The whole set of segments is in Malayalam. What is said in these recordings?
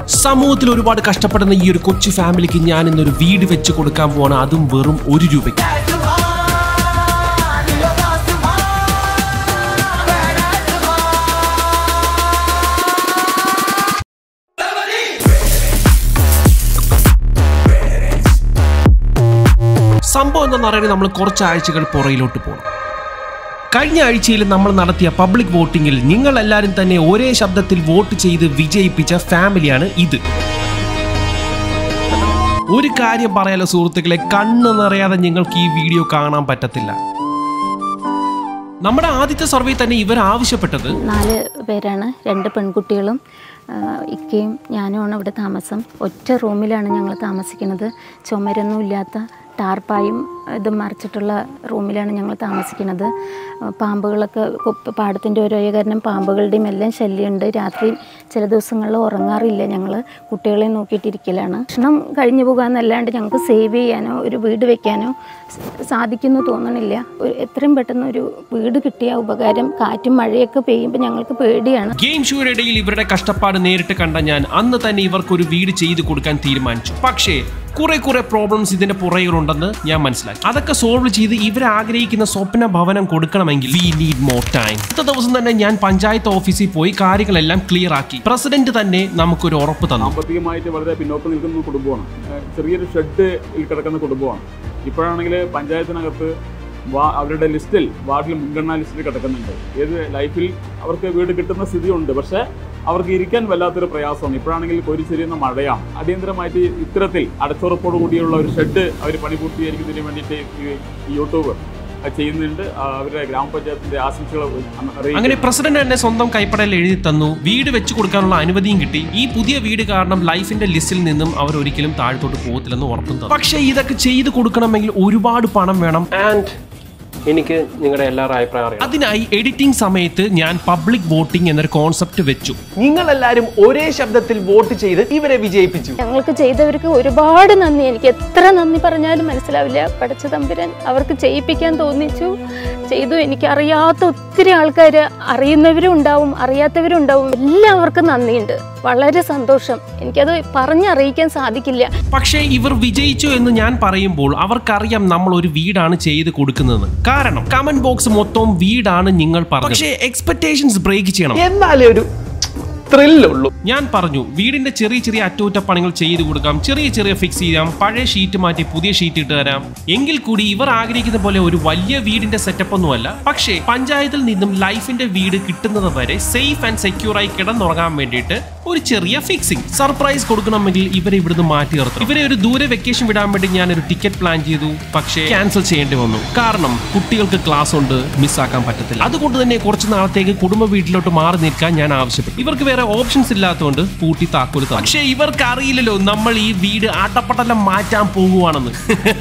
സമൂഹത്തിൽ ഒരുപാട് കഷ്ടപ്പെടുന്ന ഈ ഒരു കൊച്ചു ഫാമിലിക്ക് ഞാൻ ഇന്നൊരു വീട് വെച്ച് കൊടുക്കാൻ പോവാണ്, അതും വെറും 1 രൂപയ്ക്ക്. സംഭവം എന്താണെന്ന് അറിയാൻ നമ്മൾ കുറച്ച് ആഴ്ചകൾ പുറയിലോട്ട് പോകണം. കഴിഞ്ഞ ആഴ്ചയിൽ നമ്മൾ നടത്തിയ പബ്ലിക് വോട്ടിങ്ങിൽ നിങ്ങൾ എല്ലാവരും തന്നെ ഒരേ ശബ്ദത്തിൽ വോട്ട് ചെയ്ത് വിജയിപ്പിച്ച ഫാമിലിയാണ് ഇത്. ഒരു കാര്യം പറയാലോ സുഹൃത്തുക്കളെ, കണ്ണ് നിറയാതെ നിങ്ങൾക്ക് ഈ വീഡിയോ കാണാൻ പറ്റത്തില്ല. നമ്മുടെ ആദ്യത്തെ സർവേ തന്നെ ഇവർ ആവശ്യപ്പെട്ടത് 4 പേരാണ്, 2 പെൺകുട്ടികളും ഇക്കയും ഞാനുമാണ് ഇവിടെ താമസം. ഒറ്റ റൂമിലാണ് ഞങ്ങൾ താമസിക്കുന്നത്. ചുമരൊന്നും ഇല്ലാത്ത ടാർപ്പായും ഇതും മറിച്ചിട്ടുള്ള റൂമിലാണ് ഞങ്ങൾ താമസിക്കുന്നത്. പാമ്പുകളൊക്കെ പാടത്തിൻ്റെ ഓരോ കാരണം പാമ്പുകളുടെയും എല്ലാം ശല്യമുണ്ട്. രാത്രി ചില ദിവസങ്ങളിൽ ഉറങ്ങാറില്ല. ഞങ്ങൾ കുട്ടികളെ നോക്കിയിട്ടിരിക്കലാണ്. ഭക്ഷണം കഴിഞ്ഞു പോകാമെന്നല്ലാണ്ട് ഞങ്ങൾക്ക് സേവ് ചെയ്യാനോ ഒരു വീട് വെക്കാനോ സാധിക്കുമെന്ന് തോന്നണില്ല. എത്രയും പെട്ടെന്ന് ഒരു വീട് കിട്ടിയ ഉപകാരം. കാറ്റും മഴയൊക്കെ പെയ്യുമ്പോൾ ഞങ്ങൾക്ക് പേടിയാണ്. ഗെയിം ഷോയുടെ ഇടയിൽ ഇവരുടെ കഷ്ടപ്പാട് നേരിട്ട് കണ്ട ഞാൻ അന്ന് തന്നെ ഇവർക്കൊരു വീട് ചെയ്തു കൊടുക്കാൻ തീരുമാനിച്ചു. പക്ഷേ കുറെ പ്രോബ്ലംസ് ഇതിന്റെ പുറകിലുണ്ടെന്ന് ഞാൻ മനസ്സിലാക്കി. അതൊക്കെ സോൾവ് ചെയ്ത് ഇവർ ആഗ്രഹിക്കുന്ന സ്വപ്ന ഭവനം കൊടുക്കണമെങ്കിൽ വി നീഡ് മോർ ടൈം. അടുത്ത ദിവസം തന്നെ ഞാൻ പഞ്ചായത്ത് ഓഫീസിൽ പോയി കാര്യങ്ങളെല്ലാം ക്ലിയർ ആക്കി. പ്രസിഡന്റ് തന്നെ നമുക്കൊരു ഉറപ്പ് തന്നു. സാമ്പത്തികമായിട്ട് വളരെ പിന്നോക്കം നിൽക്കുന്ന കുടുംബമാണ്. ചെറിയൊരു ഷെഡിൽ കിടക്കുന്ന കുടുംബമാണ്. ഇപ്പോഴാണെങ്കിൽ പഞ്ചായത്തിനകത്ത് അവരുടെ ലിസ്റ്റിൽ വാർഡിൽ മുൻഗണനാ ലിസ്റ്റിൽ കിടക്കുന്നുണ്ട്. ഏത് ലൈഫിൽ അവർക്ക് വീട് കിട്ടുന്ന സ്ഥിതിയുണ്ട്. പക്ഷേ അവർക്ക് ഇരിക്കാൻ വല്ലാത്തൊരു പ്രയാസമാണ്. ഇപ്പോഴാണെങ്കിൽ കോരിച്ചെരിയുന്ന മഴയാണ്. അടിയന്തരമായിട്ട് ഇത്തരത്തിൽ അടച്ചുറപ്പോട് കൂടിയുള്ള ഒരു ഷെഡ് അവർ പണി പൂർത്തീകരിക്കുന്നതിന് വേണ്ടിയിട്ട് യൂട്യൂബ് ചെയ്യുന്നുണ്ട്. അവരുടെ ഗ്രാമപഞ്ചായത്തിന്റെ ആശംസകൾ അങ്ങനെ പ്രസിഡന്റ് തന്നെ സ്വന്തം കൈപ്പടയിൽ എഴുതി തന്നു. വീട് വെച്ച് കൊടുക്കാനുള്ള അനുമതിയും കിട്ടി. ഈ പുതിയ വീട് കാരണം ലൈഫിന്റെ ലിസ്റ്റിൽ നിന്നും അവർ ഒരിക്കലും താഴത്തോട്ട് പോകത്തില്ലെന്ന് ഉറപ്പും തന്നു. പക്ഷേ ഇതൊക്കെ ചെയ്ത് കൊടുക്കണമെങ്കിൽ ഒരുപാട് പണം വേണം. ആൻഡ് എനിക്ക് നിങ്ങളുടെ എല്ലാവരും അഭിപ്രായം. അതിനായി എഡിറ്റിംഗ് സമയത്ത് ഞാൻ പബ്ലിക് വോട്ടിംഗ് എന്നൊരു കോൺസെപ്റ്റ് വെച്ചു. നിങ്ങൾ എല്ലാവരും ഒരേ ശബ്ദത്തിൽ വോട്ട് ചെയ്ത് ഇവരെ വിജയിപ്പിച്ചു. ഞങ്ങൾക്ക് ചെയ്തവർക്ക് ഒരുപാട് നന്ദി. എനിക്ക് എത്ര നന്ദി പറഞ്ഞാലും മനസ്സിലാവില്ല. പടച്ച തമ്പുരാൻ അവർക്ക് ചെയ്യിപ്പിക്കാൻ തോന്നിച്ചു, ചെയ്തു. എനിക്കറിയാത്ത ഒത്തിരി ആൾക്കാർ, അറിയുന്നവരും ഉണ്ടാവും അറിയാത്തവരും ഉണ്ടാവും. എല്ലാവർക്കും നന്ദിയുണ്ട്. വളരെ സന്തോഷം. എനിക്കത് പറഞ്ഞറിയിക്കാൻ സാധിക്കില്ല. പക്ഷേ ഇവർ വിജയിച്ചു എന്ന് ഞാൻ പറയുമ്പോൾ അവർക്കറിയാം നമ്മൾ ഒരു വീടാണ് ചെയ്ത് കൊടുക്കുന്നത്. കാരണം കമന്റ് ബോക്സ് മൊത്തം വീടാണ് നിങ്ങൾ പറഞ്ഞത്. പക്ഷേ എക്സ്പെക്ടേഷൻസ് ബ്രേക്ക് ചെയ്യണം, എന്നാലേ ഒരു ത്രില്ലുള്ളൂ. ഞാൻ പറഞ്ഞു വീടിന്റെ ചെറിയ അറ്റകുറ്റപ്പണികൾ ചെയ്തു കൊടുക്കാം, ചെറിയ ഫിക്സ് ചെയ്യാം, പഴയ ഷീറ്റ് മാറ്റി പുതിയ ഷീറ്റ് ഇട്ട് തരാം. എങ്കിൽ കൂടി ഇവർ ആഗ്രഹിക്കുന്ന പോലെ ഒരു വലിയ വീടിന്റെ സെറ്റപ്പ് ഒന്നുമല്ല. പക്ഷേ പഞ്ചായത്തിൽ നിന്നും ലൈഫിന്റെ വീട് കിട്ടുന്നത് വരെ സേഫ് ആൻഡ് സെക്യൂർ ആയി കിടന്നുറങ്ങാൻ വേണ്ടിയിട്ട് ഒരു ചെറിയ ഫിക്സിംഗ് സർപ്രൈസ് കൊടുക്കണമെങ്കിൽ ഇവരെ ഇവിടുന്ന് മാറ്റി നിർത്തണം. ഇവരെ ഒരു ദൂരെ വെക്കേഷൻ വിടാൻ വേണ്ടി ഞാനൊരു ടിക്കറ്റ് പ്ലാൻ ചെയ്തു. പക്ഷേ ക്യാൻസൽ ചെയ്യേണ്ടി വന്നു. കാരണം കുട്ടികൾക്ക് ക്ലാസ് ഉണ്ട്, മിസ്സാക്കാൻ പറ്റത്തില്ല. അതുകൊണ്ട് തന്നെ കുറച്ച് നാളത്തേക്ക് കുടുംബ വീട്ടിലോട്ട് മാറി നിൽക്കാൻ ഞാൻ ആവശ്യപ്പെട്ടു. ഇവർക്ക് വേറെ ഓപ്ഷൻസ് ഇല്ലാത്തതുകൊണ്ട് പൂട്ടി താക്കോല് തന്നു. പക്ഷേ ഇവർക്ക് അറിയില്ലല്ലോ നമ്മൾ ഈ വീട് ആട്ടപ്പട്ടെല്ലാം മാറ്റാൻ പോകുവാണെന്ന്.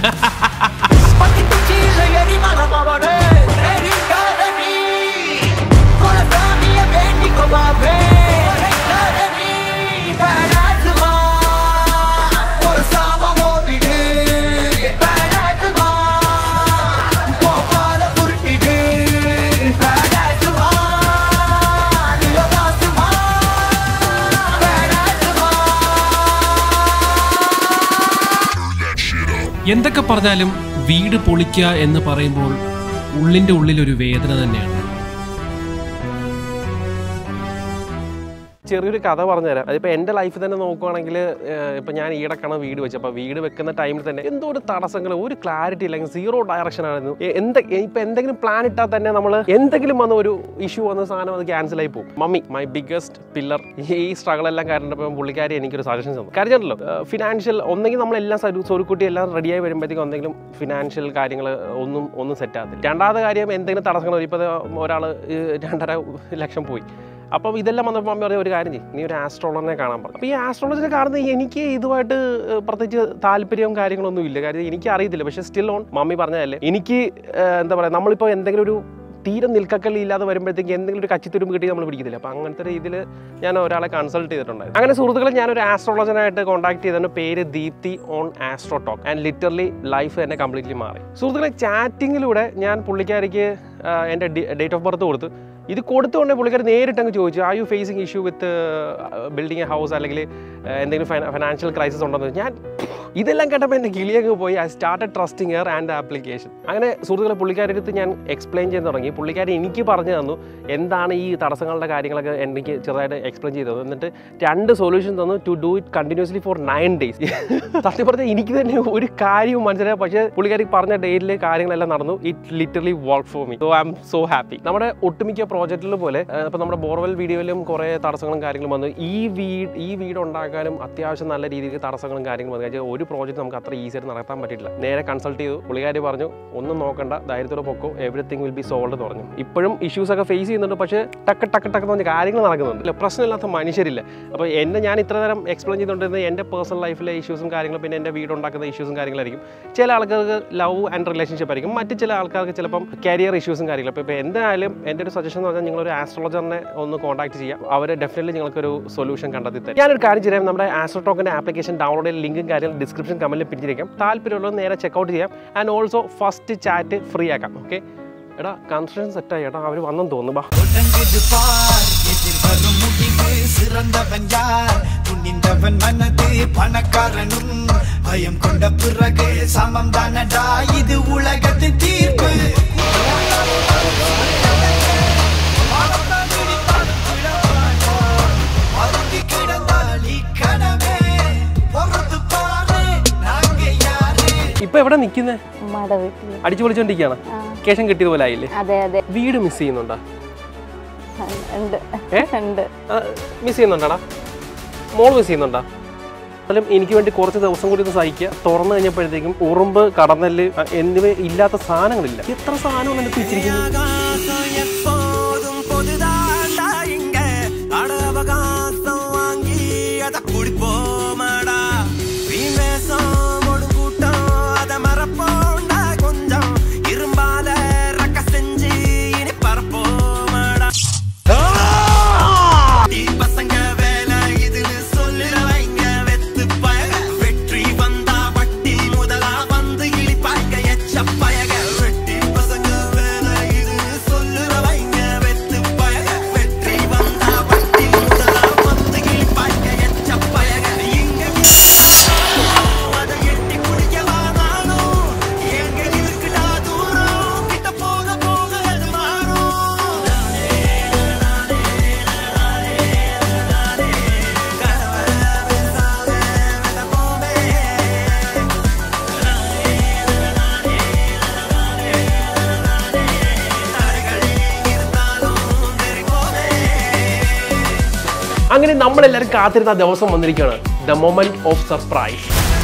എന്തൊക്കെ പറഞ്ഞാലും വീട് പൊളിക്കുക എന്ന് പറയുമ്പോൾ ഉള്ളിൻ്റെ ഉള്ളിലൊരു വേദന തന്നെയാണ്. ചെറിയൊരു കഥ പറഞ്ഞുതരാം. അതിപ്പോൾ എൻ്റെ ലൈഫിൽ തന്നെ നോക്കുവാണെങ്കിൽ ഇപ്പം ഞാൻ ഈടക്കാണ് വീട് വെച്ചത്. അപ്പോൾ വീട് വെക്കുന്ന ടൈമിൽ തന്നെ എന്തോ ഒരു തടസ്സങ്ങൾ, ഒരു ക്ലാരിറ്റി ഇല്ലെങ്കിൽ 0 ഡയറക്ഷൻ ആയിരുന്നു. ഇപ്പം എന്തെങ്കിലും പ്ലാൻ ഇട്ടാൽ തന്നെ നമ്മൾ എന്തെങ്കിലും വന്ന ഒരു ഇഷ്യൂ വന്ന സാധനം അത് ക്യാൻസൽ ആയി പോകും. Mummy my biggest pillar. ഈ സ്ട്രഗിൾ എല്ലാം കാരണം പുള്ളിക്കാരി എനിക്കൊരു സജഷൻസ് തന്നു. കാര്യമല്ലോ ഫിനാൻഷ്യൽ ഒന്നെങ്കിൽ നമ്മളെല്ലാം സ്വരുക്കുട്ടി എല്ലാം റെഡിയായി വരുമ്പോഴത്തേക്കും എന്തെങ്കിലും ഫിനാൻഷ്യൽ കാര്യങ്ങൾ ഒന്നും സെറ്റ് ആകത്തില്ല. രണ്ടാമത്തെ കാര്യം എന്തെങ്കിലും തടസ്സങ്ങൾ, ഇപ്പോൾ ഒരാൾ 2.5 ലക്ഷം പോയി. അപ്പം ഇതെല്ലാം വന്നപ്പോൾ മമ്മി പറയും ഒരു കാര്യം ചെയ്യും, നീ ഒരു ആസ്ട്രോളറിനെ കാണാൻ പറഞ്ഞു. അപ്പോൾ ഈ ആസ്ട്രോളജിനെ കാണുന്നത് എനിക്ക് ഇതുമായിട്ട് പ്രത്യേകിച്ച് താല്പര്യവും കാര്യങ്ങളൊന്നും ഇല്ല. കാര്യം എനിക്ക് അറിയത്തില്ല. പക്ഷേ സ്റ്റിൽ ഓൺ മമ്മി പറഞ്ഞതല്ലേ എനിക്ക് എന്താ പറയുക, നമ്മളിപ്പോൾ എന്തെങ്കിലും ഒരു തീരെ നിൽക്കക്കള്ളി ഇല്ലാതെ വരുമ്പോഴത്തേക്ക് എന്തെങ്കിലും ഒരു കച്ചിത്തുരുമ്പ് കിട്ടി നമ്മൾ പിടിക്കത്തില്ല. അപ്പോൾ അങ്ങനത്തെ രീതിയിൽ ഞാൻ ഒരാളെ കൺസൾട്ട് ചെയ്തിട്ടുണ്ടായിരുന്നു. അങ്ങനെ സുഹൃത്തുക്കളെ ഞാനൊരു ആസ്ട്രോളജനായിട്ട് കോൺടാക്ട് ചെയ്തതിൻ്റെ പേര് Deepthi on Astrotalk. And literally life തന്നെ കംപ്ലീറ്റ്ലി മാറി. സുഹൃത്തുക്കളെ ചാറ്റിങ്ങിലൂടെ ഞാൻ പുള്ളിക്കാരിക്ക് എൻ്റെ ഡേറ്റ് ഓഫ് ബർത്ത് കൊടുത്ത് ഇത് കൊടുത്തുകൊണ്ടേ പുള്ളിക്കാർ നേരിട്ട് അങ്ങ് ചോദിച്ചു, are you facing issue with building a house അല്ലെങ്കിൽ എന്തെങ്കിലും ഫൈനാൻഷ്യൽ ക്രൈസിസ് ഉണ്ടെന്ന്. ഞാൻ ഇതെല്ലാം കേട്ടപ്പോൾ എൻ്റെ കിളിയൊക്കെ പോയി. I started trusting her and application. അങ്ങനെ സുഹൃത്തുക്കളെ പുള്ളിക്കാരുടെ അടുത്ത് ഞാൻ എക്സ്പ്ലെയിൻ ചെയ്യാൻ തുടങ്ങി. പുള്ളിക്കാരി എനിക്ക് പറഞ്ഞു തന്നു എന്താണ് ഈ തടസ്സങ്ങളുടെ കാര്യങ്ങളൊക്കെ എനിക്ക് ചെറുതായിട്ട് എക്സ്പ്ലെയിൻ ചെയ്തത്. എന്നിട്ട് 2 സൊല്യൂഷൻ തന്നു to do it continuously for 9 days. സത്യം പറഞ്ഞാൽ എനിക്ക് തന്നെ ഒരു കാര്യവും മനസ്സിലായി. പക്ഷേ പുള്ളിക്കാരി പറഞ്ഞ ഡേറ്റിൽ കാര്യങ്ങളെല്ലാം നടന്നു. It literally work for me. So I'm so happy. നമ്മുടെ ഒട്ടുമിക്ക പ്രോജക്റ്റിലും പോലെ ഇപ്പോൾ നമ്മുടെ ബോർവെൽ വീഡിയോയിലും കുറേ തടസ്സങ്ങളും കാര്യങ്ങളും വന്നു. ഈ വീട് ഉണ്ടാക്കാനും അത്യാവശ്യം നല്ല രീതിയിൽ തടസ്സങ്ങളും കാര്യങ്ങളും വന്നു. ഒരു പ്രോജക്റ്റ് നമുക്ക് അത്ര ഈസി ആയിട്ട് നടത്താൻ പറ്റില്ല. നേരെ കൺസൾട്ട് ചെയ്തു. പുള്ളിക്കാരി പറഞ്ഞു ഒന്നും നോക്കണ്ട, ധൈര്യത്തോടെ പൊക്കോ, എവറിത്തിങ് വിൽ ബി സോൾവ് എന്ന് പറഞ്ഞു. ഇപ്പോഴും ഇഷ്യൂസ് ഒക്കെ ഫേസ് ചെയ്യുന്നുണ്ട്, പക്ഷേ ടക്ക് എന്ന് പറഞ്ഞ കാര്യങ്ങൾ നടക്കുന്നുണ്ട്. ഇല്ല, പ്രശ്നമില്ലാത്ത മനുഷ്യരില്ല. അപ്പോൾ ഞാൻ ഇത്ര നേരം എക്സ്പ്ലെയിൻ ചെയ്തുകൊണ്ടിരുന്നത് എൻ്റെ പേഴ്സണൽ ലൈഫിലെ ഇഷ്യൂസും കാര്യങ്ങളും പിന്നെ എൻ്റെ വീടുണ്ടാക്കുന്ന ഇഷ്യൂസും കാര്യങ്ങളായിരിക്കും. ചില ആൾക്കാർക്ക് ലവ് ആൻഡ് റിലേഷൻഷിപ്പ് ആയിരിക്കും, മറ്റ് ചില ആൾക്കാർക്ക് ചിലപ്പം കരിയർ ഇഷ്യൂസും കാര്യങ്ങളും. ഇപ്പോൾ എന്തായാലും എൻ്റെ ഒരു സജഷൻ എന്ന് പറഞ്ഞാൽ നിങ്ങളൊരു ആസ്ട്രോളജറിനെ ഒന്ന് കോൺടാക്ട് ചെയ്യാം. അവർ ഡെഫിനറ്റ്ലി നിങ്ങൾക്കൊരു സൊല്യൂഷൻ കണ്ടെത്തി തരും. ഞാനൊരു കാര്യം ചെയ്യാം, നമ്മുടെ ആസ്ട്രോടോക്കിൻ്റെ ആപ്ലിക്കേഷൻ ഡൗൺലോഡ് ചെയ്ത ലിങ്കും കാര്യങ്ങളും ഡിസ്ക്രിപ്ഷൻ കമന്റിൽ പിടിച്ചിരിക്കാം. താല്പര്യമുള്ളത് നേരെ ചെക്കൗട്ട് ചെയ്യാം. And also first chat free ആക്കാം. ഓക്കെ എടാ, കൺസ്ട്രക്ഷൻ സെറ്റായി ഏട്ടാ, അവർ വന്നെന്ന് തോന്നുന്നു. ഭയം കൊണ്ട പിറകെ സമം താനടാ, ഇത് ഉലകത്തിൻ തീർപ്പ്. ഇപ്പൊ എവിടെ നിൽക്കുന്നേ? അടിച്ചു പൊളിച്ചോണ്ടിരിക്കുകയാണ്. കേശം കിട്ടിയതുപോലെ ആയില്ലേ? വീട് മിസ് ചെയ്യുന്നുണ്ടോ? മിസ് ചെയ്യുന്നുണ്ടാടാ? മോള് മിസ് ചെയ്യുന്നുണ്ടോ? എന്നാലും എനിക്ക് വേണ്ടി കുറച്ച് ദിവസം കൂടി ഒന്ന് സഹിക്കുക. തുറന്നു കഴിഞ്ഞപ്പോഴത്തേക്കും ഉറുമ്പ്, കടന്നല് എന്നിവ ഇല്ലാത്ത സാധനങ്ങളില്ല. എത്ര സാധനമാണ് എനിക്ക് വെച്ചിരിക്കുന്നത്. അങ്ങനെ നമ്മളെല്ലാവരും കാത്തിരുന്ന ദിവസം വന്നിരിക്കുകയാണ്. The moment of surprise.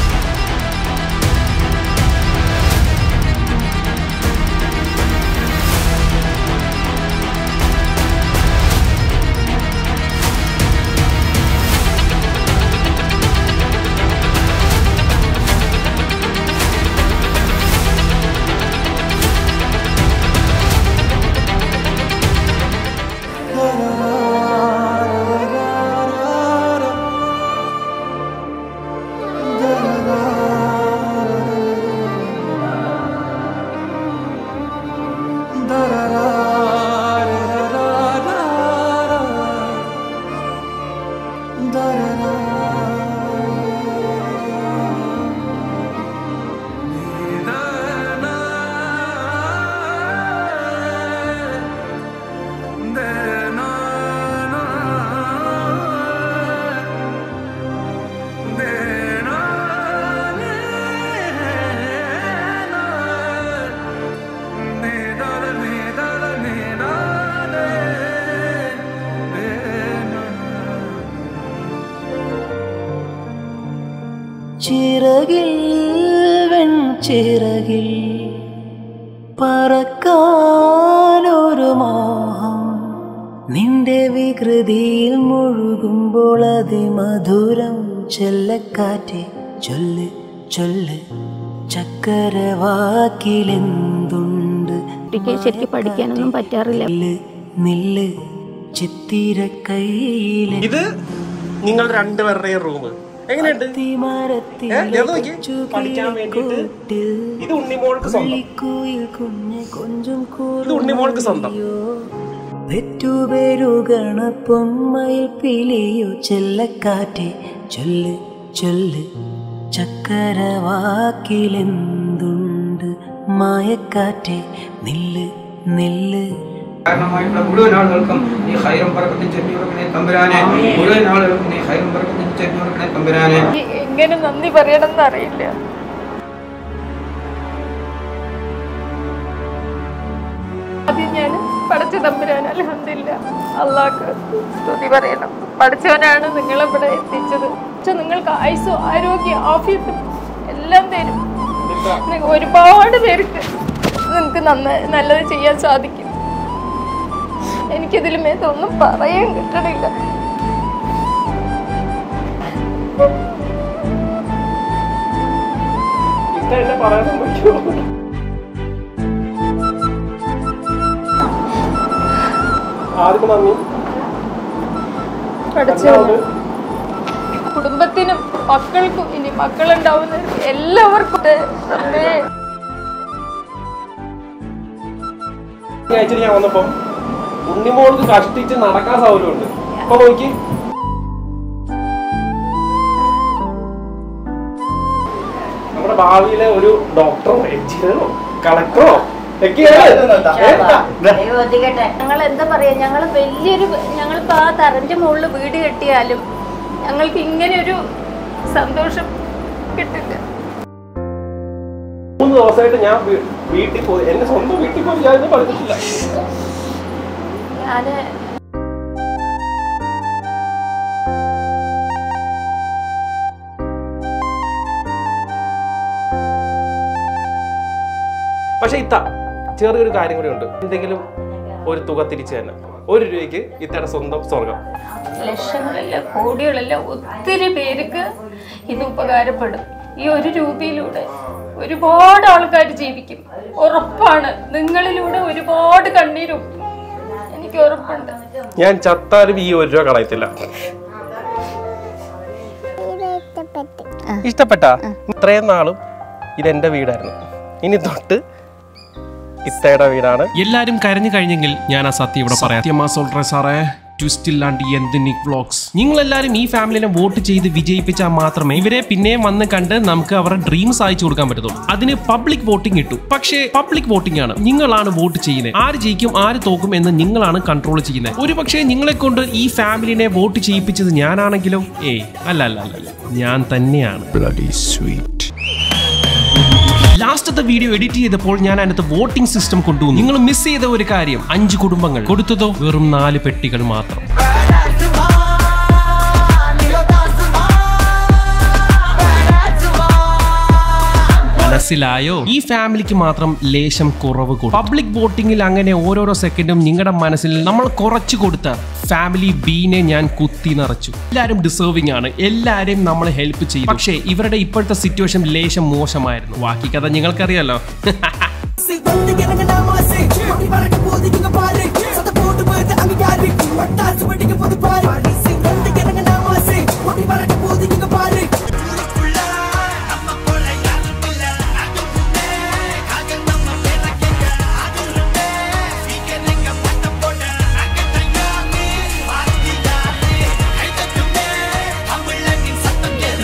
ചിറകിൽ വെൺചിറകിൽ പറക്കാനൊരു മോഹം, നിന്റെ വികൃതിയിൽ മുഴുകുമ്പോൾ അതിമധുരം. ചെല്ലക്കാറ്റെ ചൊല്ല് ചൊല്ല്, ചക്കരവാക്കിലെന്തുണ്ട്. ശരിക്കും പഠിക്കാനൊന്നും പറ്റാറില്ല. നില്ല് ചിത്തിര കയ്യിലെ. ഇത് നിങ്ങൾ രണ്ടുപേരുടെയും റൂം എങ്ങനെയുണ്ട്? പഠിക്കാൻ വേണ്ടിട്ട് ഇത് ഉണ്ണിമോൾക്ക് സ്വന്തം. ഇത് ഉണ്ണിമോൾക്ക് സ്വന്തം. പെറ്റുപെരുകണ പൊന്മയിൽ പിലിയോ ചെല്ലക്കാറ്റെ ചൊല്ല് ചൊല്ല് ചക്കരവാക്കിലെന്തുണ്ട് മായക്കാറ്റെ നില്ല് നില്ല്. കാരണമായിട്ടുള്ള മുഴുവൻ ആളുകൾക്കും നീ ഖൈറും ബറക്കത്തും ചൊരിഞ്ഞു കൊടുക്കണേ തമ്പുരാനെ. മുഴുവൻ ആളുകൾക്കും നീ ഖൈറും ബറക്കത്തും ചൊരിഞ്ഞു കൊടുക്കണേ തമ്പുരാനെ. എങ്ങനെ നന്ദി പറയണമെന്ന് അറിയില്ല. ആദ്യം ഞാൻ പഠിച്ച തമ്പുരാൻ അൽഹംദുലില്ലാ അള്ളാഹ്ക്ക് സ്തുതി പറയണം. പഠിച്ചവനാണ് നിങ്ങളിവിടെ എത്തിച്ചത്. നിങ്ങൾക്ക് ആയുസ്സും ആരോഗ്യം ആഫിയത്തും എല്ലാം തരും. ഒരുപാട് പേർക്ക് നിങ്ങൾക്ക് നല്ലത് ചെയ്യാൻ സാധിക്കും. എനിക്കിതിൽ മേത്തൊന്നും പറയാൻ കിട്ടണില്ല. കുടുംബത്തിനും മക്കൾക്കും ഇനി മക്കളുണ്ടാവുന്നവർക്ക് എല്ലാവർക്കും ഞാൻ വന്നപ്പോ ഉണ്ണിമോൾക്ക് കഷ്ടിച്ച് നടക്കാൻ സൗകര്യമുണ്ട്. അപ്പൊ നോക്കി നമ്മുടെ ഭാവിയിലെ ഒരു ഡോക്ടറോ എഞ്ചിനീയറോ കളക്ടറോ ഞങ്ങൾ എന്താ പറയാ, ഞങ്ങളിപ്പോ ആ തറന്റെ മുകളിൽ വീട് കെട്ടിയാലും ഞങ്ങൾക്ക് ഇങ്ങനെ ഒരു സന്തോഷം കിട്ടില്ല. 3 ദിവസമായിട്ട് ഞാൻ വീട്ടിൽ പോയി, എന്റെ സ്വന്തം വീട്ടിൽ പോയി ഞാൻ പഠിച്ചിട്ടില്ല. പക്ഷെ ചെറിയൊരു കാര്യം കൂടി ഉണ്ട്. എന്തെങ്കിലും ഒരു തുക തിരിച്ചു തന്നെ 1 രൂപയ്ക്ക് ഇത്തയുടെ സ്വന്തം സ്വർഗം. ലക്ഷങ്ങളല്ല കോടികളല്ല ഒത്തിരി പേർക്ക് ഇത് ഉപകാരപ്പെടും. ഈ 1 രൂപയിലൂടെ ഒരുപാട് ആൾക്കാർ ജീവിക്കും. ഉറപ്പാണ്. നിങ്ങളിലൂടെ ഒരുപാട് കണ്ണീരും എനിക്ക് ഉറപ്പുണ്ട്. ഞാൻ ചത്താലും ഈ 1 രൂപ കളയത്തില്ല. ഇഷ്ടപ്പെട്ട ഇത്രയും നാളും ഇതെന്റെ വീടായിരുന്നു. ഇനി തൊട്ട് ഇത്തയുടെ വീടാണ്. എല്ലാരും കരഞ്ഞു കഴിഞ്ഞെങ്കിൽ ഞാൻ ആ സത്യം ഇവിടെ പറയാം. സാറേ ട്വിസ്റ്റില്ലാണ്ട് എന്തിനിക് വ്ലോഗ്സ്. നിങ്ങളെല്ലാരും ഈ ഫാമിലിനെ വോട്ട് ചെയ്ത് വിജയിപ്പിച്ചാൽ മാത്രമേ ഇവരെ പിന്നെയും വന്ന് കണ്ട് നമുക്ക് അവരുടെ ഡ്രീം സാധിച്ചു കൊടുക്കാൻ പറ്റത്തുള്ളൂ. അതിന് പബ്ലിക് വോട്ടിംഗ് കിട്ടും. പക്ഷേ പബ്ലിക് വോട്ടിംഗ് ആണ്. നിങ്ങളാണ് വോട്ട് ചെയ്യുന്നത്. ആര് ജയിക്കും ആര് തോക്കും എന്ന് നിങ്ങളാണ് കൺട്രോൾ ചെയ്യുന്നത്. ഒരു പക്ഷേ നിങ്ങളെ കൊണ്ട് ഈ ഫാമിലിനെ വോട്ട് ചെയ്യിപ്പിച്ചത് ഞാനാണെങ്കിലോ അല്ല ഞാൻ തന്നെയാണ്. ലാസ്റ്റത്തെ വീഡിയോ എഡിറ്റ് ചെയ്തപ്പോൾ ഞാൻ അതിനകത്ത് വോട്ടിംഗ് സിസ്റ്റം കൊണ്ടുവന്നു. നിങ്ങൾ മിസ് ചെയ്ത ഒരു കാര്യം, 5 കുടുംബങ്ങൾ കൊടുത്തതോ വെറും 4 പെട്ടികൾ മാത്രം. മനസ്സിലായോ? ഈ ഫാമിലിക്ക് മാത്രം ലേശം കുറവ് കൊടുത്തു. പബ്ലിക് വോട്ടിംഗിൽ അങ്ങനെ ഓരോരോ സെക്കൻഡും നിങ്ങളുടെ മനസ്സിൽ നമ്മൾ കുറച്ചു കൊടുത്ത ഫാമിലി ബീനെ ഞാൻ കുത്തി നിറച്ചു. എല്ലാവരും ഡിസേർവിംഗ് ആണ്. എല്ലാവരെയും നമ്മൾ ഹെൽപ്പ് ചെയ്തു. പക്ഷേ ഇവരുടെ ഇപ്പോഴത്തെ സിറ്റുവേഷൻ ലേശം മോശമായിരുന്നു. ബാക്കി കഥ നിങ്ങൾക്കറിയാലോ.